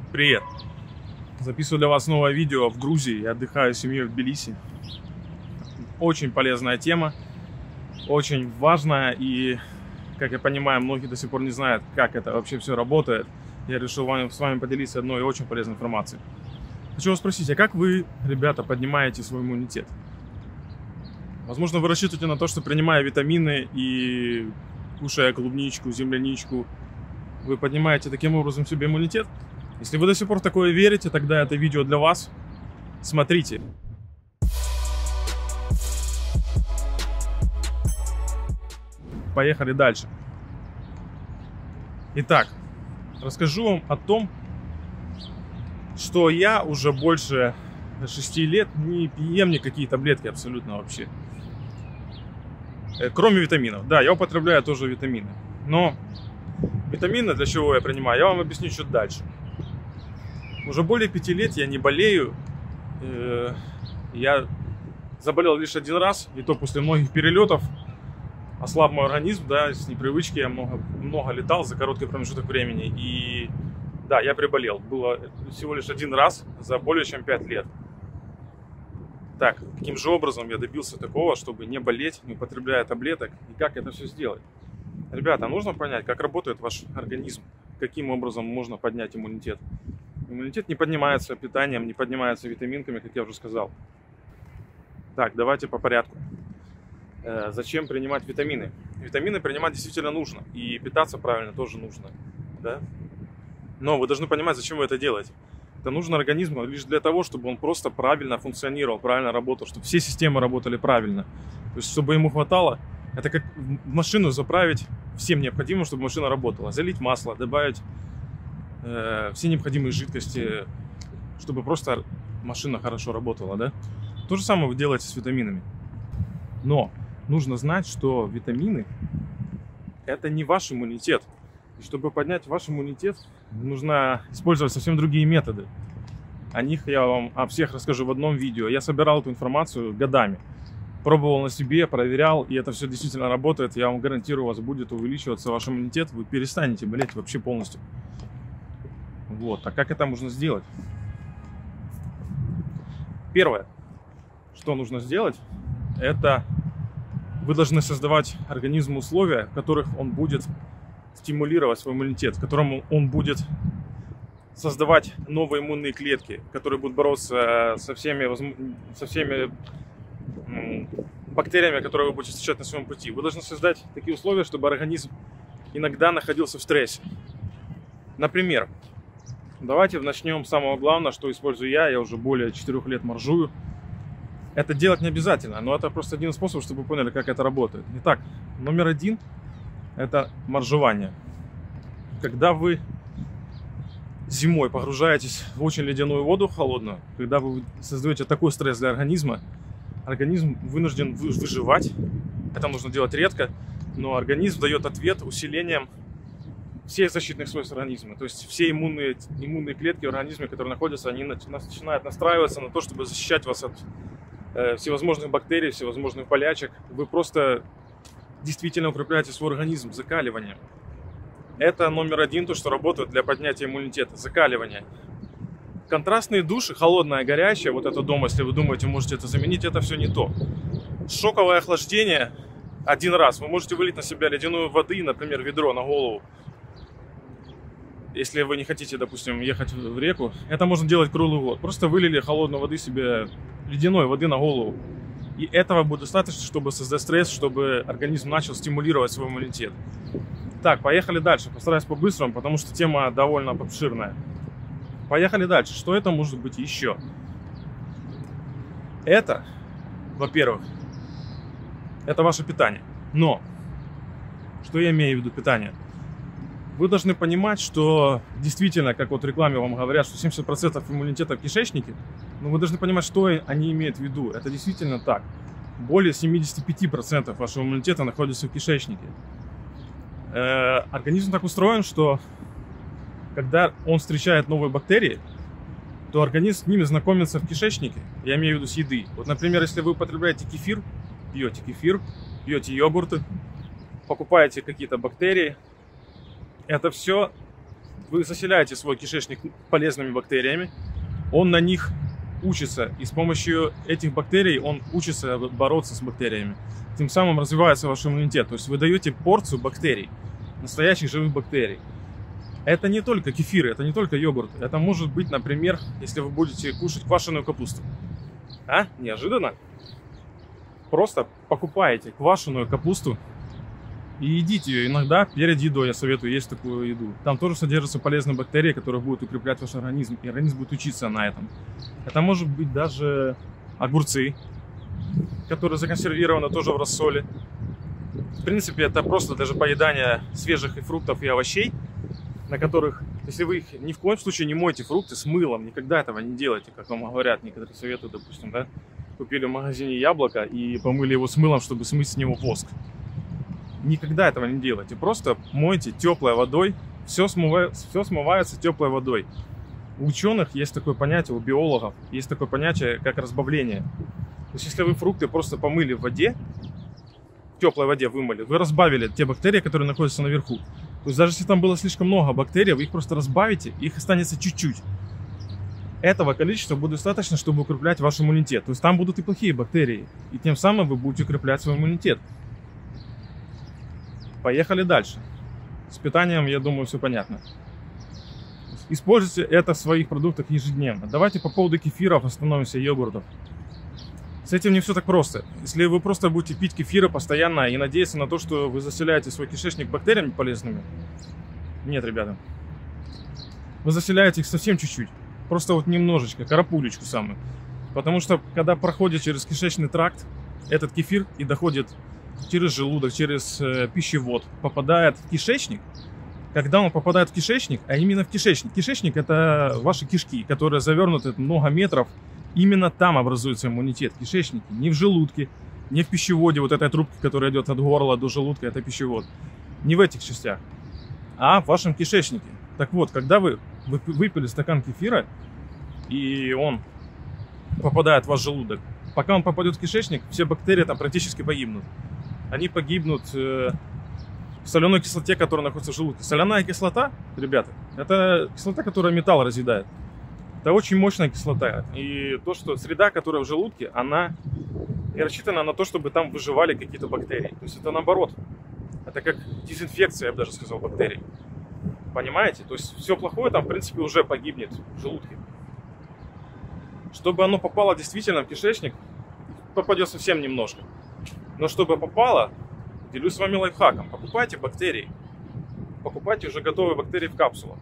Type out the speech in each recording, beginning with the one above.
Привет! Записываю для вас новое видео в Грузии. Я отдыхаю с семьей в Тбилиси. Очень полезная тема, очень важная. И, как я понимаю, многие до сих пор не знают, как это вообще все работает. Я решил с вами поделиться одной очень полезной информацией. Хочу вас спросить, а как вы, ребята, поднимаете свой иммунитет? Возможно, вы рассчитываете на то, что, принимая витамины и кушая клубничку, земляничку, вы поднимаете таким образом себе иммунитет? Если вы до сих пор в такое верите, тогда это видео для вас. Смотрите. Поехали дальше. Итак, расскажу вам о том, что я уже больше 6 лет не ем никакие таблетки абсолютно вообще. Кроме витаминов. Да, я употребляю тоже витамины. Но витамины, для чего я принимаю, я вам объясню чуть дальше. Уже более 5 лет я не болею. Я заболел лишь один раз, и то после многих перелетов. Ослаб мой организм, да, с непривычки я много летал за короткий промежуток времени. И да, я приболел. Было всего лишь один раз за более чем 5 лет. Так, каким же образом я добился такого, чтобы не болеть, не употребляя таблеток, и как это все сделать? Ребята, нужно понять, как работает ваш организм, каким образом можно поднять иммунитет. Иммунитет не поднимается питанием, не поднимается витаминками, как я уже сказал. Так, давайте по порядку. Зачем принимать витамины? Витамины принимать действительно нужно, и питаться правильно тоже нужно, да? Но вы должны понимать, зачем вы это делаете. Это нужно организму лишь для того, чтобы он просто правильно функционировал, правильно работал, чтобы все системы работали правильно. То есть, чтобы ему хватало, это как машину заправить всем необходимым, чтобы машина работала. Залить масло, добавить все необходимые жидкости, чтобы просто машина хорошо работала, да? То же самое вы делаете с витаминами. Но нужно знать, что витамины – это не ваш иммунитет. И чтобы поднять ваш иммунитет, нужно использовать совсем другие методы. О них я вам о всех расскажу в одном видео. Я собирал эту информацию годами. Пробовал на себе, проверял, и это все действительно работает. Я вам гарантирую, у вас будет увеличиваться ваш иммунитет, вы перестанете болеть вообще полностью. Вот, а как это можно сделать? Первое, что нужно сделать, это вы должны создавать организму условия, в которых он будет стимулировать свой иммунитет, в котором он будет создавать новые иммунные клетки, которые будут бороться со всеми бактериями, которые вы будете встречать на своем пути. Вы должны создать такие условия, чтобы организм иногда находился в стрессе. Например, давайте начнем с самого главного, что использую я уже более 4 лет моржую. Это делать не обязательно, но это просто один способ, чтобы вы поняли, как это работает. Итак, номер 1 – это моржевание. Когда вы зимой погружаетесь в очень ледяную воду, холодную, когда вы создаете такой стресс для организма, организм вынужден выживать. Это нужно делать редко, но организм дает ответ усилением всех защитных свойств организма. То есть все иммунные клетки в организме, которые находятся, они начинают настраиваться на то, чтобы защищать вас от всевозможных бактерий, всевозможных болячек. Вы просто действительно укрепляете свой организм закаливанием. Это номер 1, то, что работает для поднятия иммунитета. Закаливание. Контрастные души, холодное, горячее, вот это дома, если вы думаете, можете это заменить, это все не то. Шоковое охлаждение один раз. Вы можете вылить на себя ледяную воды, например, ведро на голову. Если вы не хотите, допустим, ехать в реку, это можно делать круглый год. Просто вылили холодной воды себе, ледяной воды на голову. И этого будет достаточно, чтобы создать стресс, чтобы организм начал стимулировать свой иммунитет. Так, поехали дальше. Постараюсь по-быстрому, потому что тема довольно обширная. Поехали дальше. Что это может быть еще? Это, во-первых, это ваше питание. Но, что я имею в виду питание? Вы должны понимать, что действительно, как вот в рекламе вам говорят, что 70% иммунитета в кишечнике, но вы должны понимать, что они имеют в виду. Это действительно так. Более 75% вашего иммунитета находится в кишечнике. Организм так устроен, что когда он встречает новые бактерии, то организм с ними знакомится в кишечнике. Я имею в виду с еды. Вот, например, если вы употребляете кефир, пьете йогурты, покупаете какие-то бактерии, это все Вы заселяете свой кишечник полезными бактериями, он на них учится, и с помощью этих бактерий он учится бороться с бактериями. Тем самым развивается ваш иммунитет. То есть вы даете порцию бактерий, настоящих живых бактерий. Это не только кефир, это не только йогурт. Это может быть, например, если вы будете кушать квашеную капусту. А? Неожиданно? Просто покупаете квашеную капусту и едите ее иногда перед едой. Я советую есть такую еду. Там тоже содержатся полезные бактерии, которые будут укреплять ваш организм. И организм будет учиться на этом. Это может быть даже огурцы, которые законсервированы тоже в рассоле. В принципе, это просто даже поедание свежих и фруктов и овощей, на которых, если вы их ни в коем случае не моете фрукты с мылом, никогда этого не делайте, как вам говорят некоторые советуют, допустим, да? Купили в магазине яблоко и помыли его с мылом, чтобы смыть с него воск. Никогда этого не делайте. Просто мойте теплой водой. Все смывается теплой водой. У ученых есть такое понятие, у биологов есть такое понятие, как разбавление. То есть, если вы фрукты просто помыли в воде, в теплой воде вымыли, вы разбавили те бактерии, которые находятся наверху. То есть, даже если там было слишком много бактерий, вы их просто разбавите, их останется чуть-чуть. Этого количества будет достаточно, чтобы укреплять ваш иммунитет. То есть, там будут и плохие бактерии. И тем самым вы будете укреплять свой иммунитет. Поехали дальше. С питанием, я думаю, все понятно. Используйте это в своих продуктах ежедневно. Давайте по поводу кефиров остановимся, йогуртов. С этим не все так просто. Если вы просто будете пить кефиры постоянно и надеяться на то, что вы заселяете свой кишечник бактериями полезными, нет, ребята. Вы заселяете их совсем чуть-чуть. Просто вот немножечко, карапулечку самую. Потому что, когда проходит через кишечный тракт этот кефир и доходит через желудок, через пищевод, попадает в кишечник. Когда он попадает в кишечник, а именно в кишечник. Кишечник — это ваши кишки, которые завернуты много метров. Именно там образуется иммунитет. Кишечники, не в желудке, не в пищеводе. Вот этой трубки, которая идет от горла до желудка, это пищевод. Не в этих частях, а в вашем кишечнике. Так вот, когда вы выпили стакан кефира, и он попадает в ваш желудок, пока он попадет в кишечник, все бактерии там практически погибнут. Они погибнут в соляной кислоте, которая находится в желудке. Соляная кислота, ребята, это кислота, которая металл разъедает. Это очень мощная кислота. И то, что среда, которая в желудке, она не рассчитана на то, чтобы там выживали какие-то бактерии. То есть это наоборот. Это как дезинфекция, я бы даже сказал, бактерий. Понимаете? То есть все плохое там, в принципе, уже погибнет в желудке. Чтобы оно попало действительно в кишечник, попадет совсем немножко. Но чтобы попало, делюсь с вами лайфхаком. Покупайте бактерии. Покупайте уже готовые бактерии в капсулах.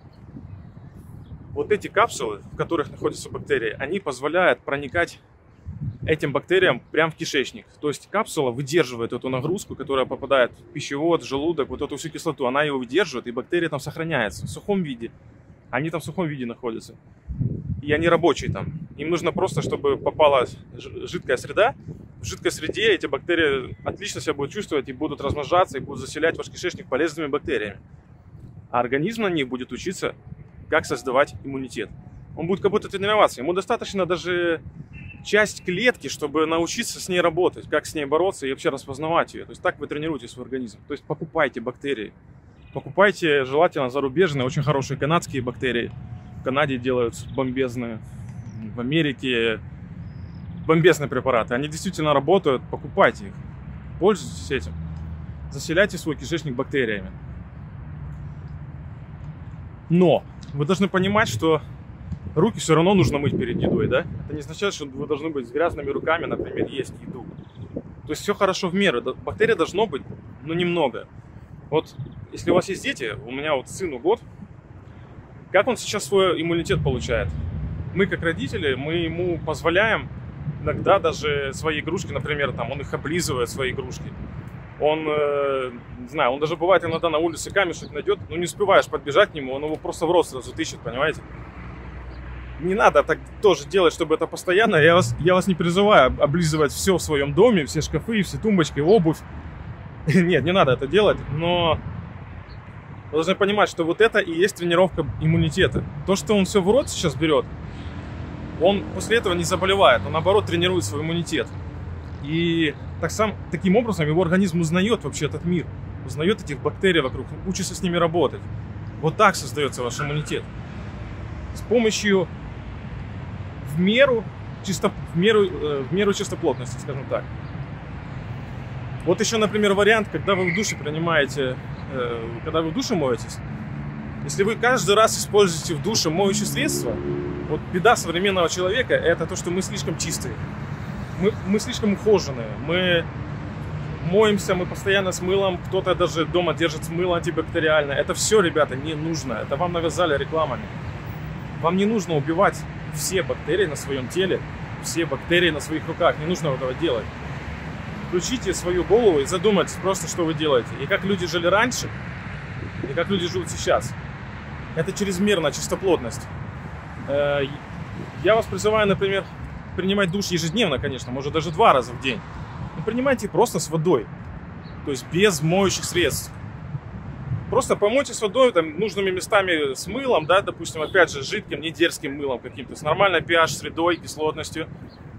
Вот эти капсулы, в которых находятся бактерии, они позволяют проникать этим бактериям прямо в кишечник. То есть капсула выдерживает эту нагрузку, которая попадает в пищевод, в желудок, вот эту всю кислоту. Она его выдерживает, и бактерии там сохраняются в сухом виде. Они там в сухом виде находятся. И они рабочие там. Им нужно просто, чтобы попала жидкая среда. В жидкой среде эти бактерии отлично себя будут чувствовать и будут размножаться, и будут заселять ваш кишечник полезными бактериями. А организм на них будет учиться, как создавать иммунитет. Он будет как будто тренироваться. Ему достаточно даже часть клетки, чтобы научиться с ней работать, как с ней бороться и вообще распознавать ее. То есть так вы тренируете свой организм. То есть покупайте бактерии. Покупайте желательно зарубежные, очень хорошие канадские бактерии. В Канаде делают бомбезные, в Америке бомбезные препараты. Они действительно работают, покупайте их. Пользуйтесь этим. Заселяйте свой кишечник бактериями. Но вы должны понимать, что руки все равно нужно мыть перед едой, да? Это не означает, что вы должны быть с грязными руками, например, есть еду. То есть все хорошо в меру. Бактерий должно быть, но немного. Вот если у вас есть дети, у меня вот сыну год, как он сейчас свой иммунитет получает? Мы как родители, мы ему позволяем иногда даже свои игрушки, например, там, он их облизывает, свои игрушки. Он, не знаю, он даже бывает иногда на улице камешек найдет, но не успеваешь подбежать к нему, он его просто в рот сразу тыщет, понимаете? Не надо так тоже делать, чтобы это постоянно. Я вас не призываю облизывать все в своем доме, все шкафы, все тумбочки, обувь. Нет, не надо это делать, но вы должны понимать, что вот это и есть тренировка иммунитета. То, что он все в рот сейчас берет, он после этого не заболевает, он наоборот тренирует свой иммунитет. И таким образом его организм узнает вообще этот мир, узнает этих бактерий вокруг, учится с ними работать. Вот так создается ваш иммунитет. С помощью в меру чистоплотности, скажем так. Вот еще, например, вариант, когда вы в душе принимаете, когда вы в душе моетесь. Если вы каждый раз используете в душе моющее средство, вот беда современного человека — это то, что мы слишком чистые. Мы слишком ухоженные. Мы моемся, мы постоянно с мылом. Кто-то даже дома держит мыло антибактериальное. Это все, ребята, не нужно. Это вам навязали рекламами. Вам не нужно убивать все бактерии на своем теле, все бактерии на своих руках. Не нужно этого делать. Включите свою голову и задумайтесь просто, что вы делаете. И как люди жили раньше, и как люди живут сейчас. Это чрезмерная чистоплотность. Я вас призываю, например, принимать душ ежедневно, конечно, может даже 2 раза в день. Но принимайте просто с водой, то есть без моющих средств. Просто помойте с водой, там, нужными местами с мылом, да, допустим, опять же, жидким, не дерзким мылом каким-то, с нормальной pH-средой, кислотностью.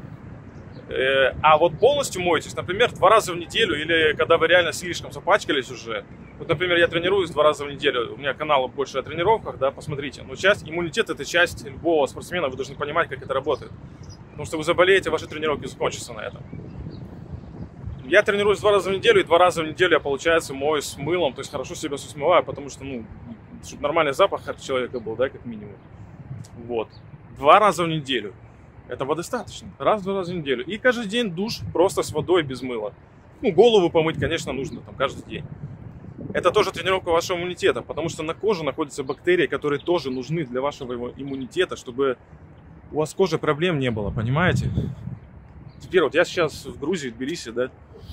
А вот полностью мойтесь, например, 2 раза в неделю, или когда вы реально слишком запачкались уже. Вот, например, я тренируюсь 2 раза в неделю, у меня канал больше о тренировках, да, посмотрите. Но иммунитет — это часть любого спортсмена, вы должны понимать, как это работает. Потому что вы заболеете, ваши тренировки закончатся на этом. Я тренируюсь 2 раза в неделю, и 2 раза в неделю я, получается, моюсь с мылом, то есть хорошо себя смываю, потому что, ну, чтобы нормальный запах от человека был, да, как минимум. Вот. 2 раза в неделю. Этого достаточно. 1-2 раза в неделю. И каждый день душ просто с водой, без мыла. Ну, голову помыть, конечно, нужно там каждый день. Это тоже тренировка вашего иммунитета, потому что на коже находятся бактерии, которые тоже нужны для вашего иммунитета, чтобы у вас с кожей проблем не было, понимаете? Теперь вот я сейчас в Грузии, в Тбилиси, да,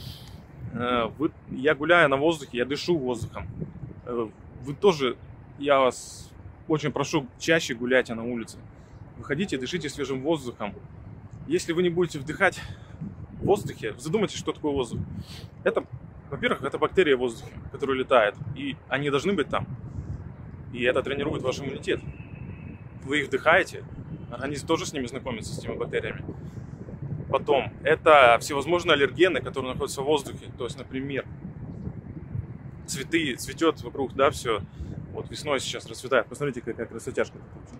я гуляю на воздухе, я дышу воздухом. Вы тоже, я вас очень прошу, чаще гуляйте на улице. Выходите, дышите свежим воздухом. Если вы не будете вдыхать в воздухе, задумайтесь, что такое воздух. Это, во-первых, это бактерии в воздухе, которые летают, и они должны быть там. И это тренирует ваш иммунитет. Вы их вдыхаете, организм тоже с ними знакомится, с этими бактериями. Потом, это всевозможные аллергены, которые находятся в воздухе. То есть, например, цветы, цветет вокруг, да, все. Вот весной сейчас расцветает. Посмотрите, какая красотяшка.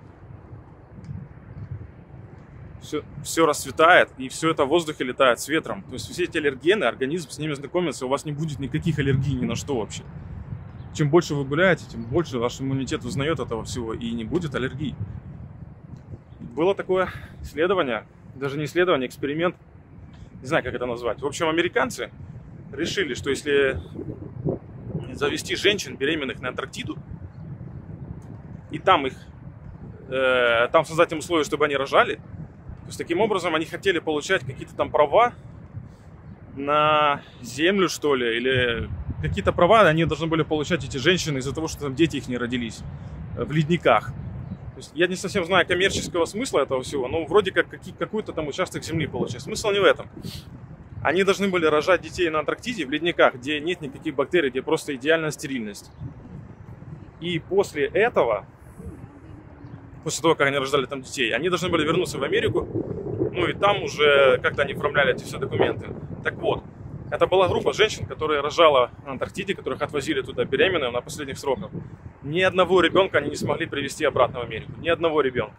Все расцветает, и все это в воздухе летает с ветром. То есть все эти аллергены, организм с ними знакомится, у вас не будет никаких аллергий ни на что вообще. Чем больше вы гуляете, тем больше ваш иммунитет узнает этого всего, и не будет аллергий. Было такое исследование, даже не исследование, эксперимент, не знаю, как это назвать. В общем, американцы решили, что если завести женщин беременных на Антарктиду, и там создать им условия, чтобы они рожали, то есть таким образом они хотели получать какие-то там права на землю, что ли, или какие-то права они должны были получать, эти женщины, из-за того, что там дети их не родились в ледниках. То есть я не совсем знаю коммерческого смысла этого всего, но вроде как какой-то там участок земли получать. Смысл не в этом. Они должны были рожать детей на Антарктиде, в ледниках, где нет никаких бактерий, где просто идеальная стерильность. И после этого... После того, как они рождали там детей, они должны были вернуться в Америку, ну и там уже как-то они оформляли эти все документы. Так вот, это была группа женщин, которая рожала на Антарктиде, которых отвозили туда беременными на последних сроках. Ни одного ребенка они не смогли привезти обратно в Америку. Ни одного ребенка.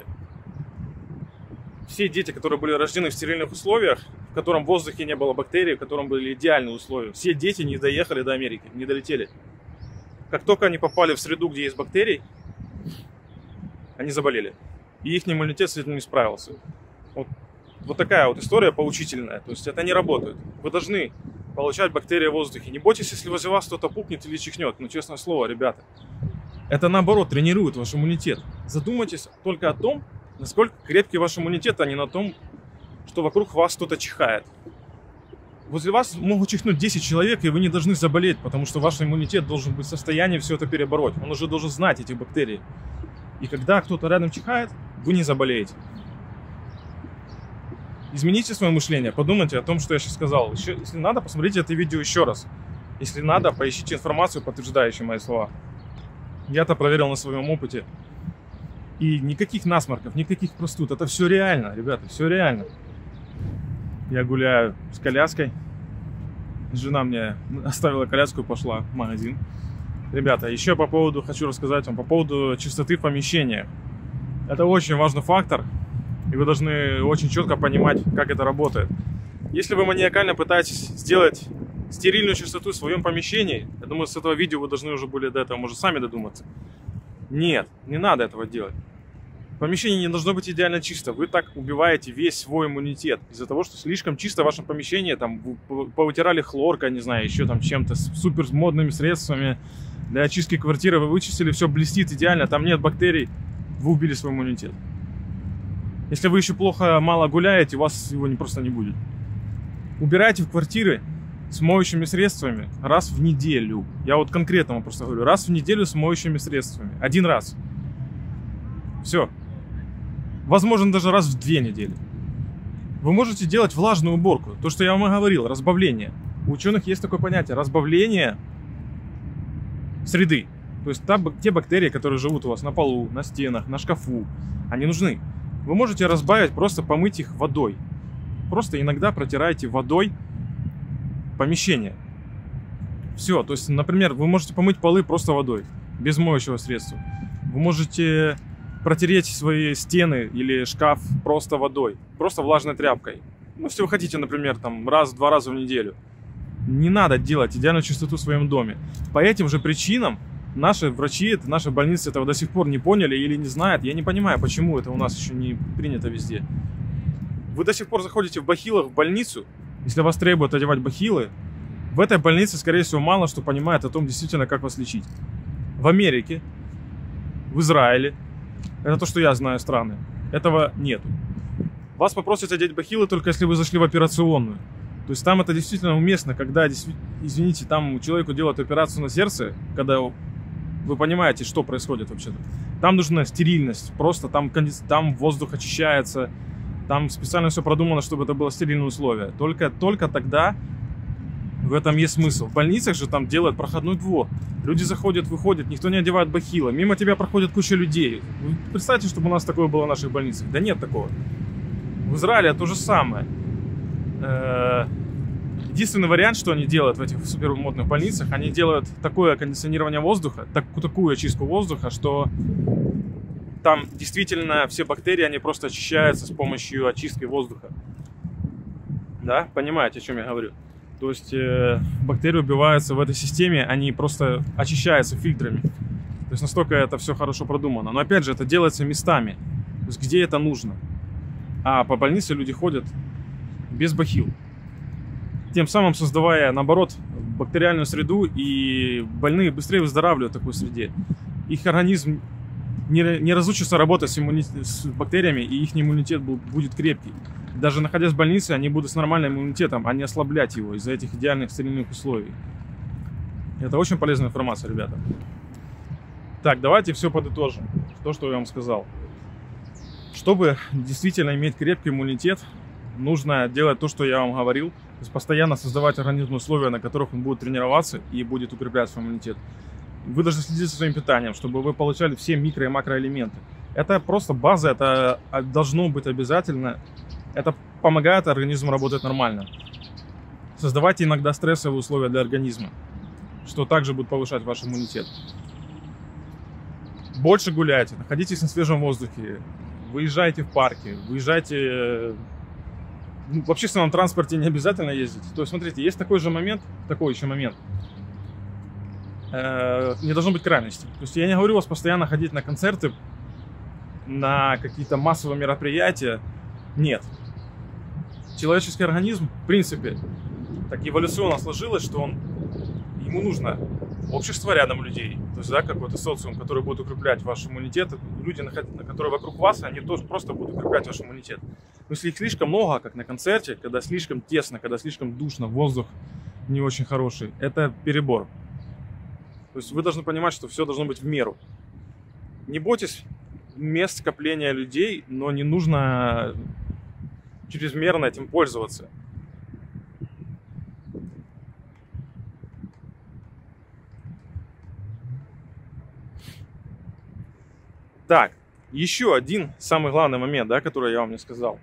Все дети, которые были рождены в стерильных условиях, в котором в воздухе не было бактерий, в котором были идеальные условия, все дети не доехали до Америки, не долетели. Как только они попали в среду, где есть бактерии, они заболели. И их иммунитет с этим не справился. Вот такая вот история поучительная. То есть это не работает. Вы должны получать бактерии в воздухе. Не бойтесь, если возле вас кто-то пукнет или чихнет. Ну, честное слово, ребята. Это наоборот тренирует ваш иммунитет. Задумайтесь только о том, насколько крепкий ваш иммунитет, а не на том, что вокруг вас кто-то чихает. Возле вас могут чихнуть 10 человек, и вы не должны заболеть, потому что ваш иммунитет должен быть в состоянии все это перебороть. Он уже должен знать эти бактерии. И когда кто-то рядом чихает, вы не заболеете. Измените свое мышление, подумайте о том, что я сейчас сказал. Если надо, посмотрите это видео еще раз. Если надо, поищите информацию, подтверждающую мои слова. Я это проверил на своем опыте. И никаких насморков, никаких простуд. Это все реально, ребята, все реально. Я гуляю с коляской. Жена мне оставила коляску и пошла в магазин. Ребята, еще по поводу, хочу рассказать вам, по поводу чистоты в помещениях. Это очень важный фактор, и вы должны очень четко понимать, как это работает. Если вы маниакально пытаетесь сделать стерильную чистоту в своем помещении, я думаю, с этого видео вы должны уже были до этого, может, сами додуматься. Нет, не надо этого делать. Помещение не должно быть идеально чисто. Вы так убиваете весь свой иммунитет. Из-за того, что слишком чисто в вашем помещении, там, вы повытирали хлоркой, не знаю, еще там чем-то, с супер модными средствами для очистки квартиры, вы вычистили, все блестит идеально, там нет бактерий, вы убили свой иммунитет. Если вы еще мало гуляете, у вас его просто не будет. Убирайте в квартиры с моющими средствами раз в неделю. Я вот конкретно вам просто говорю, раз в неделю с моющими средствами. Один раз. Все. Возможно, даже раз в 2 недели. Вы можете делать влажную уборку. То, что я вам и говорил, разбавление. У ученых есть такое понятие разбавление среды. То есть те бактерии, которые живут у вас на полу, на стенах, на шкафу, они нужны. Вы можете разбавить, просто помыть их водой. Просто иногда протирайте водой помещение. Все. То есть, например, вы можете помыть полы просто водой, без моющего средства. Вы можете протереть свои стены или шкаф просто водой, просто влажной тряпкой. Ну, если вы хотите, например, там раз-два раза в неделю. Не надо делать идеальную чистоту в своем доме. По этим же причинам наши врачи, наши больницы этого до сих пор не поняли или не знают. Я не понимаю, почему это у нас еще не принято везде. Вы до сих пор заходите в бахилах в больницу, если вас требуют одевать бахилы. В этой больнице, скорее всего, мало что понимает о том, действительно, как вас лечить. В Америке, в Израиле, это то, что я знаю страны, этого нету. Вас попросят одеть бахилы только если вы зашли в операционную. То есть там это действительно уместно, когда, извините, там человеку делают операцию на сердце, когда вы понимаете, что происходит вообще-то. Там нужна стерильность, просто там воздух очищается, там специально все продумано, чтобы это было стерильное условие. Только тогда в этом есть смысл. В больницах же там делают проходной двор. Люди заходят, выходят, никто не одевает бахилы. Мимо тебя проходит куча людей. Вы представьте, чтобы у нас такое было в наших больницах. Да нет такого. В Израиле то же самое. Единственный вариант, что они делают в этих супермодных больницах, они делают такое кондиционирование воздуха, такую очистку воздуха, что там действительно все бактерии, они просто очищаются с помощью очистки воздуха. Да, понимаете, о чем я говорю? То есть бактерии убиваются в этой системе, они просто очищаются фильтрами. То есть настолько это все хорошо продумано. Но опять же, это делается местами. То есть где это нужно. А по больнице люди ходят без бахил. Тем самым создавая, наоборот, бактериальную среду, и больные быстрее выздоравливают в такой среде. Их организм не разучится работать с бактериями, и их иммунитет будет крепкий. Даже находясь в больнице, они будут с нормальным иммунитетом, а не ослаблять его из-за этих идеальных стерильных условий. Это очень полезная информация, ребята. Так, давайте все подытожим. То, что я вам сказал. Чтобы действительно иметь крепкий иммунитет, нужно делать то, что я вам говорил. То есть постоянно создавать организму условия, на которых он будет тренироваться и будет укреплять свой иммунитет. Вы должны следить за своим питанием, чтобы вы получали все микро- и макроэлементы. Это просто база, это должно быть обязательно. Это помогает организму работать нормально. Создавайте иногда стрессовые условия для организма, что также будет повышать ваш иммунитет. Больше гуляйте, находитесь на свежем воздухе, выезжайте в парки, выезжайте... В общественном транспорте не обязательно ездить. То есть, смотрите, есть такой еще момент. Не должно быть крайности. То есть я не говорю вас постоянно ходить на концерты, на какие-то массовые мероприятия. Нет. Человеческий организм, в принципе, так эволюционно сложилось, что ему нужно общество рядом людей. То есть, да, какой-то социум, который будет укреплять ваш иммунитет. Люди, которые вокруг вас, они тоже просто будут укреплять ваш иммунитет. Но если их слишком много, как на концерте, когда слишком тесно, когда слишком душно, воздух не очень хороший, это перебор. То есть вы должны понимать, что все должно быть в меру. Не бойтесь мест скопления людей, но не нужно чрезмерно этим пользоваться. Так, еще один самый главный момент, да, который я вам не сказал.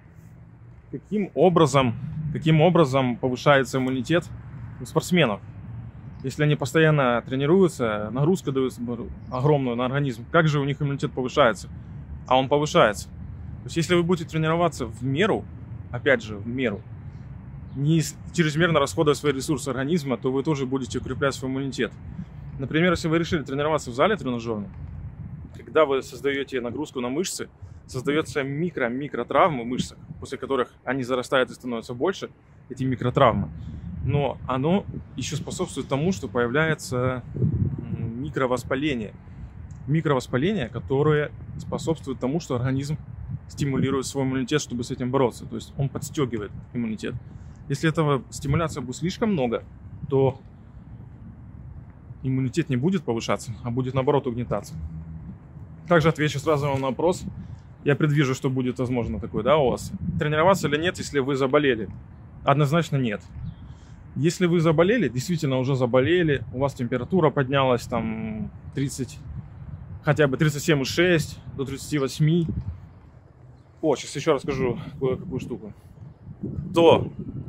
Каким образом повышается иммунитет у спортсменов? Если они постоянно тренируются, нагрузка дается огромную на организм, как же у них иммунитет повышается? А он повышается. То есть если вы будете тренироваться в меру, опять же, в меру, не чрезмерно расходуя свои ресурсы организма, то вы тоже будете укреплять свой иммунитет. Например, если вы решили тренироваться в зале тренажерном, когда вы создаете нагрузку на мышцы, создается микротравмы в мышцах, после которых они зарастают и становятся больше, эти микротравмы. Но оно еще способствует тому, что появляется микровоспаление. Микровоспаление, которое способствует тому, что организм стимулирует свой иммунитет, чтобы с этим бороться. То есть он подстегивает иммунитет. Если этого стимуляции будет слишком много, то иммунитет не будет повышаться, а будет наоборот угнетаться. Также отвечу сразу вам на вопрос. Я предвижу, что будет возможно такое, да, у вас. Тренироваться или нет, если вы заболели? Однозначно нет. Если вы заболели, действительно уже заболели, у вас температура поднялась там 30, хотя бы 37,6 до 38. Сейчас еще расскажу какую штуку. То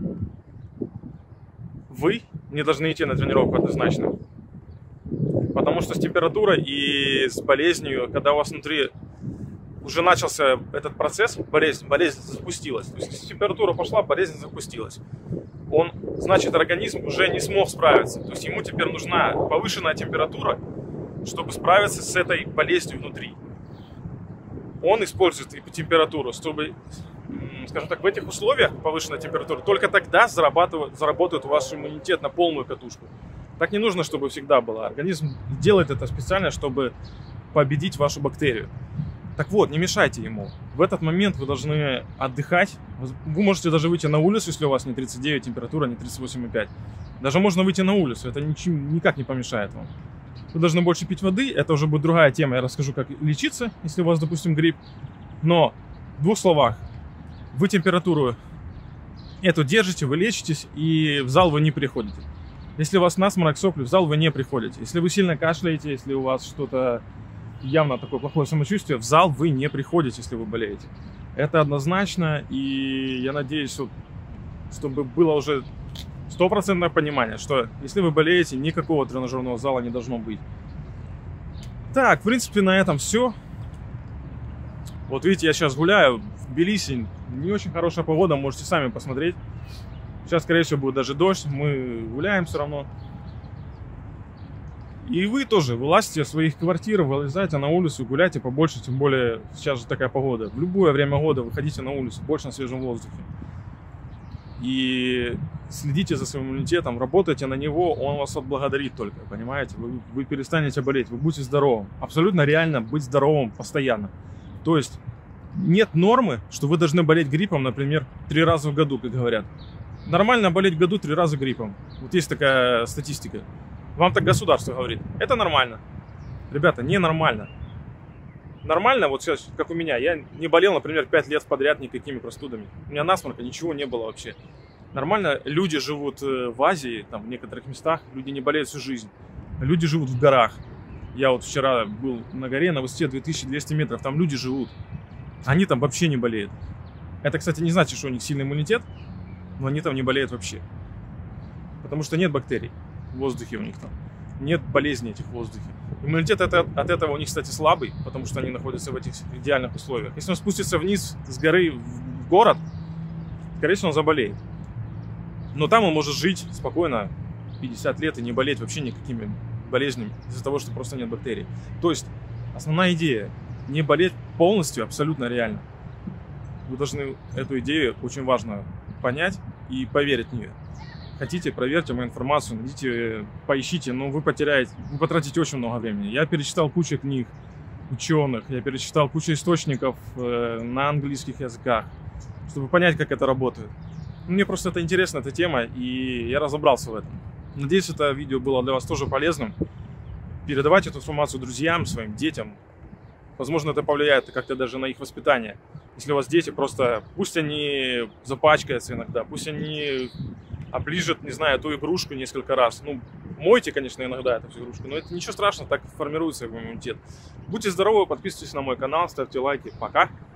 вы не должны идти на тренировку однозначно. Потому что с температурой и с болезнью, когда у вас внутри уже начался этот процесс, болезнь запустилась. То есть температура пошла, болезнь запустилась. Значит, организм уже не смог справиться. То есть ему теперь нужна повышенная температура, чтобы справиться с этой болезнью внутри. Он использует температуру, чтобы, скажем так, в этих условиях повышенной температуры, только тогда заработает ваш иммунитет на полную катушку. Так не нужно, чтобы всегда было. Организм делает это специально, чтобы победить вашу бактерию. Так вот, не мешайте ему. В этот момент вы должны отдыхать. Вы можете даже выйти на улицу, если у вас не 39 температура, не 38,5. Даже можно выйти на улицу, это никак не помешает вам. Вы должны больше пить воды, это уже будет другая тема. Я расскажу, как лечиться, если у вас, допустим, грипп. Но в двух словах, вы температуру эту держите, вы лечитесь, и в зал вы не приходите. Если у вас насморк, сопли, в зал вы не приходите. Если вы сильно кашляете, если у вас что-то явно такое плохое самочувствие, в зал вы не приходите, если вы болеете. Это однозначно, и я надеюсь, чтобы было уже стопроцентное понимание, что если вы болеете, никакого тренажерного зала не должно быть. Так, в принципе, на этом все. Вот видите, я сейчас гуляю в Тбилиси, не очень хорошая погода, можете сами посмотреть. Сейчас, скорее всего, будет даже дождь, мы гуляем все равно. И вы тоже вылазите из своих квартир, вылезайте на улицу, гуляйте побольше, тем более сейчас же такая погода. В любое время года выходите на улицу, больше на свежем воздухе. И следите за своим иммунитетом, работайте на него, он вас отблагодарит только, понимаете? Вы перестанете болеть, вы будете здоровым. Абсолютно реально быть здоровым постоянно. То есть нет нормы, что вы должны болеть гриппом, например, 3 раза в году, как говорят. Нормально болеть в году 3 раза гриппом. Вот есть такая статистика. Вам так государство говорит. Это нормально. Ребята, ненормально. Нормально, вот сейчас, как у меня. Я не болел, например, 5 лет подряд никакими простудами. У меня насморка, ничего не было вообще. Нормально люди живут в Азии, там в некоторых местах. Люди не болеют всю жизнь. Люди живут в горах. Я вот вчера был на горе на высоте 2200 метров. Там люди живут. Они там вообще не болеют. Это, кстати, не значит, что у них сильный иммунитет. Но они там не болеют вообще. Потому что нет бактерий в воздухе у них там. Нет болезней этих в воздухе. Иммунитет от этого у них, кстати, слабый, потому что они находятся в этих идеальных условиях. Если он спустится вниз с горы в город, скорее всего, он заболеет. Но там он может жить спокойно 50 лет и не болеть вообще никакими болезнями из-за того, что просто нет бактерий. То есть основная идея — не болеть полностью абсолютно реально. Вы должны эту идею, очень важно, понять и поверить в нее. Хотите, проверьте мою информацию, найдите, поищите, но вы потратите очень много времени. Я перечитал кучу книг, ученых, я перечитал кучу источников на английских языках, чтобы понять, как это работает. Мне просто это интересна, эта тема, и я разобрался в этом. Надеюсь, это видео было для вас тоже полезным. Передавайте эту информацию друзьям, своим детям. Возможно, это повлияет как-то даже на их воспитание. Если у вас дети, просто пусть они запачкаются иногда, пусть они оближут, не знаю, эту игрушку несколько раз. Ну, мойте, конечно, иногда эту игрушку, но это ничего страшного, так формируется иммунитет. Будьте здоровы, подписывайтесь на мой канал, ставьте лайки. Пока!